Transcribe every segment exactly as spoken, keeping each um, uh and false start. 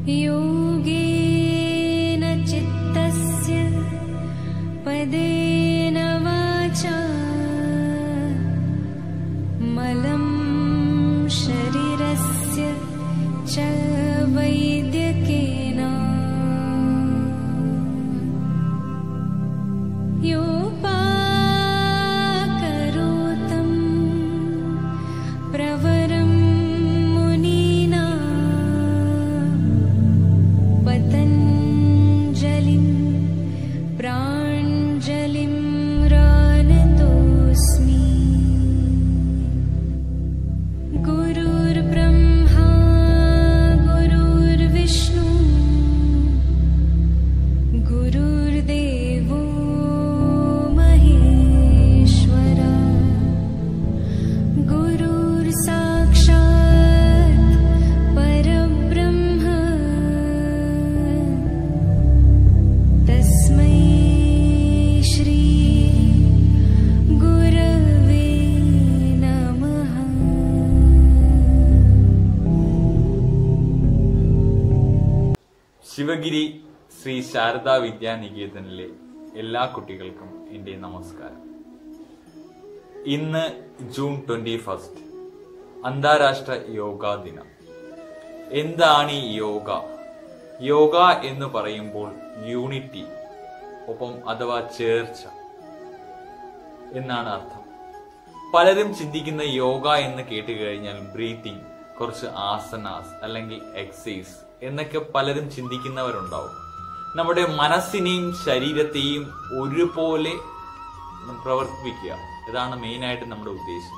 योगेन चित्तस्य पदेन वाचा मलं शरीरस्य च वैद्यकेन योपाकरोतं प्रवरं मुनीना पतञ्जलिं प्राञ्जलिं रानतोऽस्मि। गुरुर्ब्रह्मा गुरुर्विष्णु गुरुर्देवो महेश्वरा गुरुर्साक्षात् परब्रह्म तस्मै श्री गुरवे नमः। ശിവഗിരി ശ്രീ ശാരദാ വിദ്യാനികേതനിലെ എല്ലാ കുട്ടികൾക്കും എൻ്റെ നമസ്കാരം. ഇന്ന് ജൂൺ ട്വന്റി ഫസ്റ്റ് അന്താരാഷ്ട്ര യോഗാ ദിനം. എന്താണ് ഈ യോഗ? യോഗ എന്ന് പറയുമ്പോൾ യൂണിറ്റി ഒപ്പം അഥവാ ചേർച്ച എന്നാണ് അർത്ഥം. പലരും ചിന്തിക്കുന്ന യോഗ എന്ന് കേട്ട് കഴിഞ്ഞാൽ ബ്രീത്തിങ്, കുറച്ച് ആസനാസ് അല്ലെങ്കിൽ എക്സസൈസ് എന്നൊക്കെ പലരും ചിന്തിക്കുന്നവരുണ്ടാവും. നമ്മുടെ മനസ്സിനെയും ശരീരത്തെയും ഒരുപോലെ പ്രവർത്തിപ്പിക്കുക, ഇതാണ് മെയിനായിട്ട് നമ്മുടെ ഉദ്ദേശം.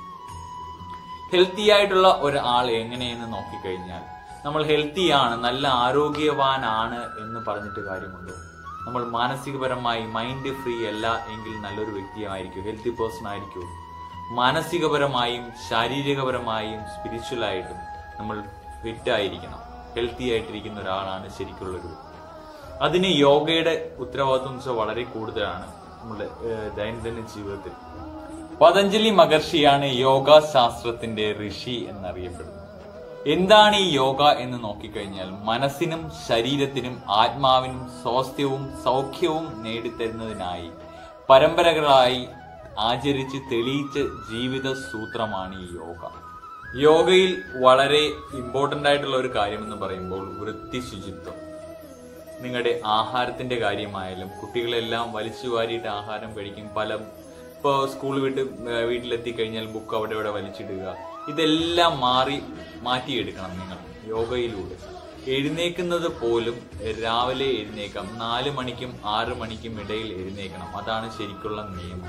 ഹെൽത്തി ആയിട്ടുള്ള ഒരാൾ എങ്ങനെയെന്ന് നോക്കിക്കഴിഞ്ഞാൽ, നമ്മൾ ഹെൽത്തിയാണ്, നല്ല ആരോഗ്യവാനാണ് എന്ന് പറഞ്ഞിട്ട് കാര്യമുണ്ടോ? നമ്മൾ മാനസികപരമായി മൈൻഡ് ഫ്രീ അല്ല എങ്കിൽ നല്ലൊരു വ്യക്തിയായിരിക്കും, ഹെൽത്തി പേഴ്സൺ ആയിരിക്കും. മാനസികപരമായും ശാരീരികപരമായും സ്പിരിച്വലായിട്ടും നമ്മൾ ഫിറ്റ് ആയിരിക്കണം. ഹെൽത്തി ആയിട്ടിരിക്കുന്ന ഒരാളാണ് ശരിക്കുള്ളൊരു. അതിന് യോഗയുടെ ഉത്തരവാദിത്വം വെച്ചാൽ വളരെ കൂടുതലാണ് നമ്മുടെ ദൈനംദിന ജീവിതത്തിൽ. പതഞ്ജലി മഹർഷിയാണ് യോഗാശാസ്ത്രത്തിന്റെ ഋഷി എന്നറിയപ്പെടുന്നത്. എന്താണ് ഈ യോഗ എന്ന് നോക്കിക്കഴിഞ്ഞാൽ, മനസ്സിനും ശരീരത്തിനും ആത്മാവിനും സ്വാസ്ഥ്യവും സൗഖ്യവും നേടിത്തരുന്നതിനായി പരമ്പരകളായി ആചരിച്ച് തെളിയിച്ച ജീവിത സൂത്രമാണ് ഈ യോഗ. യോഗയിൽ വളരെ ഇമ്പോർട്ടന്റ് ആയിട്ടുള്ള ഒരു കാര്യം എന്ന് പറയുമ്പോൾ വൃത്തി ശുചിത്വം. നിങ്ങളുടെ ആഹാരത്തിന്റെ കാര്യമായാലും, കുട്ടികളെല്ലാം വലിച്ചു വാരിയിട്ട് ആഹാരം കഴിക്കും. പല ഇപ്പോൾ സ്കൂൾ വിട്ട് വീട്ടിലെത്തിക്കഴിഞ്ഞാൽ ബുക്ക് അവിടെ ഇവിടെ വലിച്ചിടുക, ഇതെല്ലാം മാറി മാറ്റിയെടുക്കണം നിങ്ങൾ യോഗയിലൂടെ. എഴുന്നേക്കുന്നത് പോലും രാവിലെ എഴുന്നേക്കാം, നാല് മണിക്കും ആറ് മണിക്കും ഇടയിൽ എഴുന്നേക്കണം. അതാണ് ശരിക്കുള്ള നിയമം.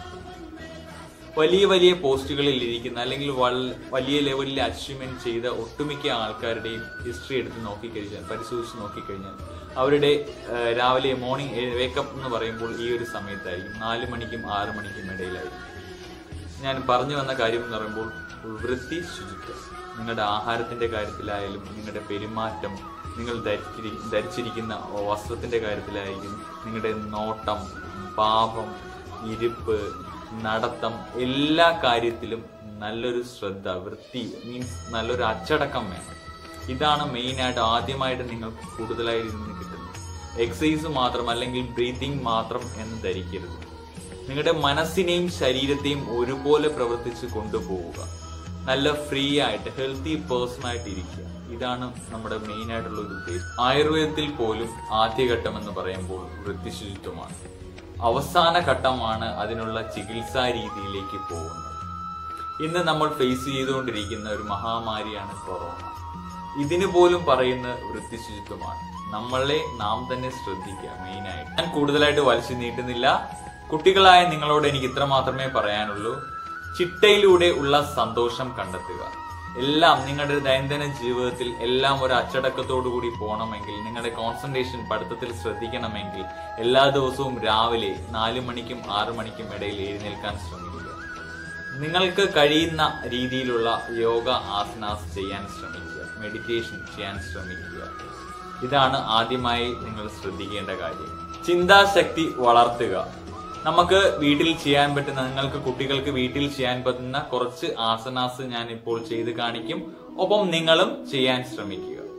വലിയ വലിയ പോസ്റ്റുകളിൽ ഇരിക്കുന്ന അല്ലെങ്കിൽ വലിയ ലെവലിൽ അച്ചീവ്മെന്റ് ചെയ്ത ഒട്ടുമിക്ക ആൾക്കാരുടെയും ഹിസ്റ്ററി എടുത്ത് നോക്കിക്കഴിഞ്ഞാൽ, പരിശോധിച്ച് നോക്കിക്കഴിഞ്ഞാൽ അവരുടെ രാവിലെ മോർണിംഗ് വേക്കപ്പ് എന്ന് പറയുമ്പോൾ ഈ ഒരു സമയത്തായിരിക്കും, നാല് മണിക്കും ആറ് മണിക്കും ഇടയിലായിരിക്കും. ഞാൻ പറഞ്ഞു വന്ന കാര്യം എന്ന് പറയുമ്പോൾ വൃത്തി ശുചിത്വം. നിങ്ങളുടെ ആഹാരത്തിന്റെ കാര്യത്തിലായാലും, നിങ്ങളുടെ പെരുമാറ്റം, നിങ്ങൾ ധരിച്ചിരി ധരിച്ചിരിക്കുന്ന വസ്ത്രത്തിന്റെ കാര്യത്തിലായിരിക്കും, നിങ്ങളുടെ നോട്ടം, പാപം, ഇരിപ്പ്, നടത്തം, എല്ലാ കാര്യത്തിലും നല്ലൊരു ശ്രദ്ധ, വൃത്തി മീൻസ് നല്ലൊരു അച്ചടക്കം വേണം. ഇതാണ് മെയിനായിട്ട് ആദ്യമായിട്ട് നിങ്ങൾക്ക് കൂടുതലായി നിന്ന് കിട്ടുന്നത്. എക്സസൈസ് മാത്രം അല്ലെങ്കിൽ ബ്രീതിങ് മാത്രം എന്ന് ധരിക്കരുത്. നിങ്ങളുടെ മനസ്സിനെയും ശരീരത്തെയും ഒരുപോലെ പ്രവർത്തിച്ച് കൊണ്ടുപോവുക. നല്ല ഫ്രീ ആയിട്ട് ഹെൽത്തി പേഴ്സൺ ആയിട്ട് ഇരിക്കുക. ഇതാണ് നമ്മുടെ മെയിൻ ആയിട്ടുള്ള ഒരു ഉദ്ദേശം. ആയുർവേദത്തിൽ പോലും ആദ്യഘട്ടം എന്ന് പറയുമ്പോൾ വൃത്തിശുചിത്വമാണ്. അവസാന ഘട്ടമാണ് അതിനുള്ള ചികിത്സാ രീതിയിലേക്ക് പോകുന്നത്. ഇന്ന് നമ്മൾ ഫേസ് ചെയ്തുകൊണ്ടിരിക്കുന്ന ഒരു മഹാമാരിയാണ് കൊറോണ. ഇതിന് പോലും പറയുന്ന വൃത്തിശുചിത്വമാണ്. നമ്മളെ നാം തന്നെ ശ്രദ്ധിക്കുക മെയിനായിട്ട്. ഞാൻ കൂടുതലായിട്ട് വലിച്ചു നീട്ടുന്നില്ല. കുട്ടികളായ നിങ്ങളോട് എനിക്ക് ഇത്ര മാത്രമേ പറയാനുള്ളൂ. ചിട്ടയിലൂടെ ഉള്ള സന്തോഷം കണ്ടെത്തുക. എല്ലാം നിങ്ങളുടെ ദൈനംദിന ജീവിതത്തിൽ എല്ലാം ഒരു അച്ചടക്കത്തോടു കൂടി പോകണമെങ്കിൽ, നിങ്ങളുടെ കോൺസെൻട്രേഷൻ പഠിത്തത്തിൽ ശ്രദ്ധിക്കണമെങ്കിൽ എല്ലാ ദിവസവും രാവിലെ നാലു മണിക്കും ആറു മണിക്കും ഇടയിൽ എഴുന്നേൽക്കാൻ ശ്രമിക്കുക. നിങ്ങൾക്ക് കഴിയുന്ന രീതിയിലുള്ള യോഗ ആസനാസ് ചെയ്യാൻ ശ്രമിക്കുക, മെഡിറ്റേഷൻ ചെയ്യാൻ ശ്രമിക്കുക. ഇതാണ് ആദ്യമായി നിങ്ങൾ ശ്രദ്ധിക്കേണ്ട കാര്യം. ചിന്താശക്തി വളർത്തുക. നമുക്ക് വീട്ടിൽ ചെയ്യാൻ പറ്റുന്ന, നിങ്ങൾക്ക് കുട്ടികൾക്ക് വീട്ടിൽ ചെയ്യാൻ പറ്റുന്ന കുറച്ച് ആസനാസ് ഞാൻ ഇപ്പോൾ ചെയ്ത് കാണിക്കും. ഒപ്പം നിങ്ങളും ചെയ്യാൻ ശ്രമിക്കുക.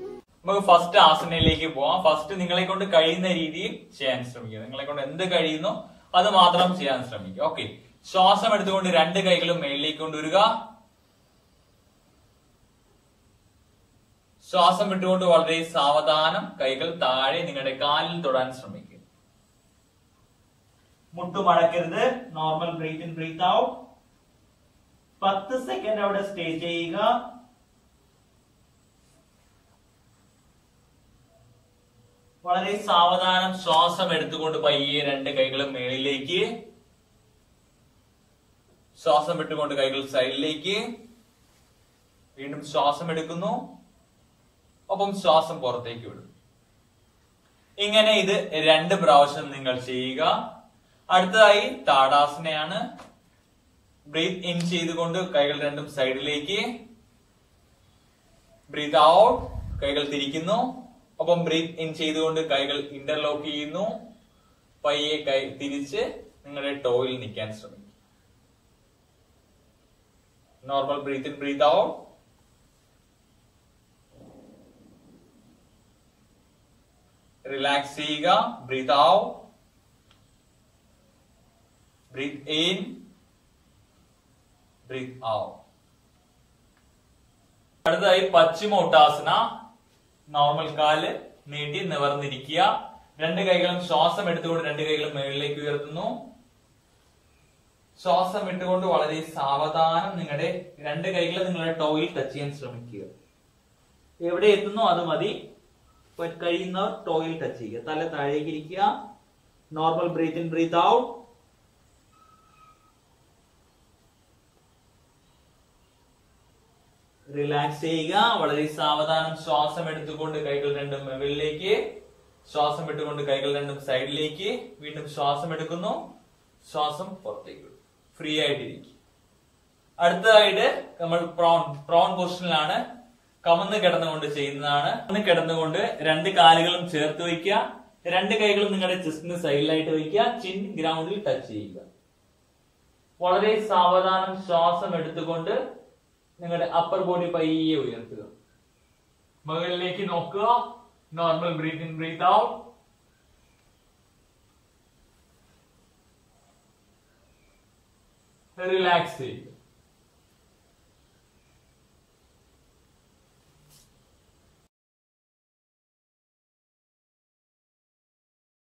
നമുക്ക് ഫസ്റ്റ് ആസനയിലേക്ക് പോവാം. ഫസ്റ്റ് നിങ്ങളെ കൊണ്ട് കഴിയുന്ന രീതിയിൽ ചെയ്യാൻ ശ്രമിക്കുക. നിങ്ങളെ കൊണ്ട് എന്ത് കഴിയുന്നു അത് മാത്രം ചെയ്യാൻ ശ്രമിക്കുക. ഓക്കെ, ശ്വാസം എടുത്തുകൊണ്ട് രണ്ട് കൈകളും മേളിലേക്ക് കൊണ്ടുവരിക. ശ്വാസം വിട്ടുകൊണ്ട് വളരെ സാവധാനം കൈകൾ താഴെ നിങ്ങളുടെ കാലിൽ തൊടാൻ ശ്രമിക്കുക. മുട്ടുമടക്കരുത്. Normal breathe in breathe out. പത്ത് സെക്കൻഡ് അവിടെ സ്റ്റേ ചെയ്യുക. വളരെ സാവധാനം ശ്വാസം എടുത്തുകൊണ്ട് പയ്യെ രണ്ട് കൈകളും മേളിലേക്ക്, ശ്വാസം വിട്ടുകൊണ്ട് കൈകൾ സൈഡിലേക്ക്, വീണ്ടും ശ്വാസം എടുക്കുന്നു, ഒപ്പം ശ്വാസം പുറത്തേക്ക് വിടും. ഇങ്ങനെ ഇത് രണ്ട് പ്രാവശ്യം നിങ്ങൾ ചെയ്യുക. അടുത്തതായി താടാസനയാണ്. ബ്രീത്ത് ഇൻ ചെയ്തുകൊണ്ട് കൈകൾ രണ്ടും സൈഡിലേക്ക്, ബ്രീത്ത് ഔട്ട് കൈകൾ തിരിക്കുന്നു, ഒപ്പം ബ്രീത്ത് ഇൻ ചെയ്തുകൊണ്ട് കൈകൾ ഇന്റർലോക്ക് ചെയ്യുന്നു. പയ്യെ കൈ തിരിച്ച് നിങ്ങളുടെ ടോയിൽ നിൽക്കാൻ ശ്രമിക്കും. Normal breathe in breathe out. Relax ചെയ്യുക. Breathe out, breathe in, breathe out. അടുത്തതായി പശ്ചിമോട്ടാസന. നോർമൽ കാല് നീട്ടി നിവർന്നിരിക്കുക. രണ്ട് കൈകളും ശ്വാസം എടുത്തുകൊണ്ട് രണ്ട് കൈകളും മുകളിലേക്ക് ഉയർത്തുന്നു. ശ്വാസം വിട്ടുകൊണ്ട് വളരെ സാവധാനം നിങ്ങളുടെ രണ്ട് കൈകളും നിങ്ങളുടെ ടോയിൽ ടച്ച് ചെയ്യാൻ ശ്രമിക്കുക. എവിടെ എത്തുന്നു അത് മതി. കഴിയുന്നവർ ടോയിൽ ടച്ച് ചെയ്യുക. തല താഴേക്ക് ഇരിക്കുക. Normal breathe in breathe out. Relax ചെയ്യുക. വളരെ സാവധാനം ശ്വാസം എടുത്തുകൊണ്ട് കൈകൾ രണ്ടും മുകളിലേക്ക്, ശ്വാസം വിട്ടുകൊണ്ട് കൈകൾ രണ്ടും സൈഡിലേക്ക്, വീണ്ടും ശ്വാസം എടുക്കുന്നു, ശ്വാസം പുറത്തേക്ക്. ഫ്രീ ആയിട്ടിരിക്കും. അടുത്തതായിട്ട് നമ്മൾ പ്രോൺ പ്രോൺ പൊസിഷനിലാണ്. കമന്ന് കിടന്നുകൊണ്ട് ചെയ്യുന്നതാണ്. കമന്ന് കിടന്നുകൊണ്ട് രണ്ട് കാലുകളും ചേർത്ത് വയ്ക്കുക. രണ്ട് കൈകളും നിങ്ങളുടെ ചെസ്റ്റിന് സൈഡിലായിട്ട് വയ്ക്കുക. ചിൻ ഗ്രൗണ്ടിൽ ടച്ച് ചെയ്യുക. വളരെ സാവധാനം ശ്വാസം എടുത്തുകൊണ്ട് നിങ്ങളുടെ അപ്പർ ബോഡി പയ്യെ ഉയർത്തുക. മുകളിലേക്ക് നോക്കുക. Normal breathe in breathe out. Relax ചെയ്യുക.